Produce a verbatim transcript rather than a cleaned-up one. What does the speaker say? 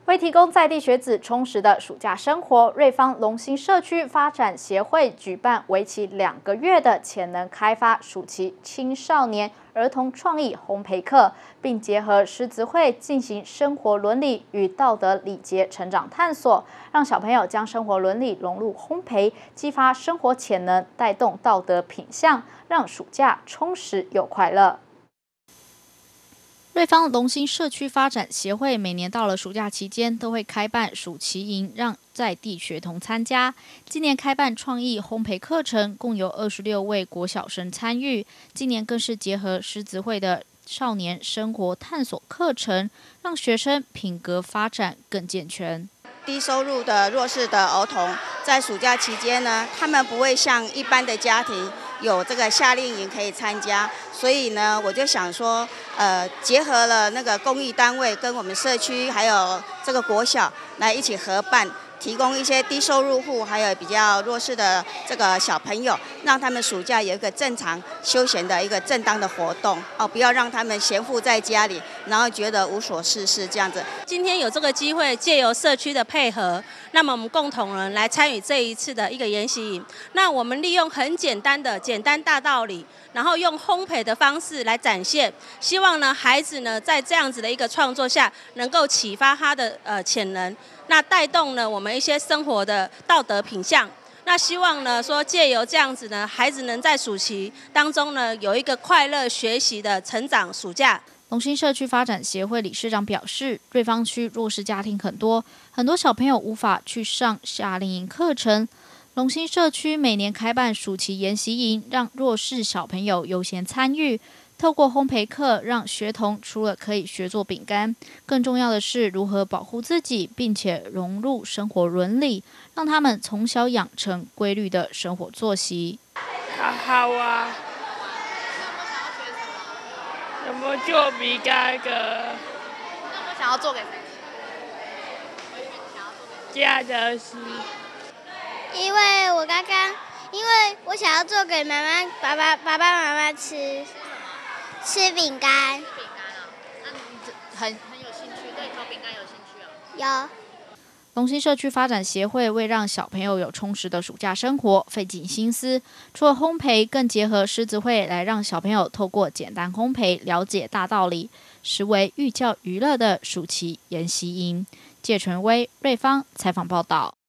为提供在地学子充实的暑假生活，瑞芳龙兴社区发展协会举办为期两个月的潜能开发暑期青少年儿童创意烘焙课，并结合狮子会进行生活伦理与道德礼节成长探索，让小朋友将生活伦理融入烘焙，激发生活潜能，带动道德品相，让暑假充实又快乐。瑞芳龙兴社区发展协会每年到了暑假期间，都会开办暑期营，让在地学童参加。今年开办创意烘焙课程，共有二十六位国小生参与。今年更是结合狮子会的少年生活探索课程，让学生品格发展更健全。 低收入的弱势的儿童，在暑假期间呢，他们不会像一般的家庭有这个夏令营可以参加，所以呢，我就想说，呃，结合了那个公益单位跟我们社区还有这个国小来一起合办，提供一些低收入户还有比较弱势的这个小朋友，让他们暑假有一个正常休闲的一个正当的活动哦，不要让他们闲赋在家里，然后觉得无所事事这样子。 今天有这个机会，借由社区的配合，那么我们共同人来参与这一次的一个研习营。那我们利用很简单的简单大道理，然后用烘焙的方式来展现，希望呢孩子呢在这样子的一个创作下，能够启发他的呃潜能。那带动了我们一些生活的道德品相。那希望呢，说借由这样子呢，孩子能在暑期当中呢，有一个快乐学习的成长暑假。 龙兴社区发展协会理事长表示，瑞芳区弱势家庭很多，很多小朋友无法去上夏令营课程。龙兴社区每年开办暑期研习营，让弱势小朋友优先参与。透过烘焙课，让学童除了可以学做饼干，更重要的是如何保护自己，并且融入生活伦理，让他们从小养成规律的生活作息。 好好啊！有没有做饼干的？ 那我想要做给谁吃？ 家的是。 因为我刚刚，因为我想要做给妈妈、爸爸、爸爸妈妈吃。吃饼干。 吃饼干啊？那你很很有兴趣，对做饼干有兴趣哦？ 有。 龙兴社区发展协会为让小朋友有充实的暑假生活，费尽心思。除了烘焙，更结合狮子会来让小朋友透过简单烘焙了解大道理，实为寓教于乐的暑期研习营。谢纯威、瑞芳采访报道。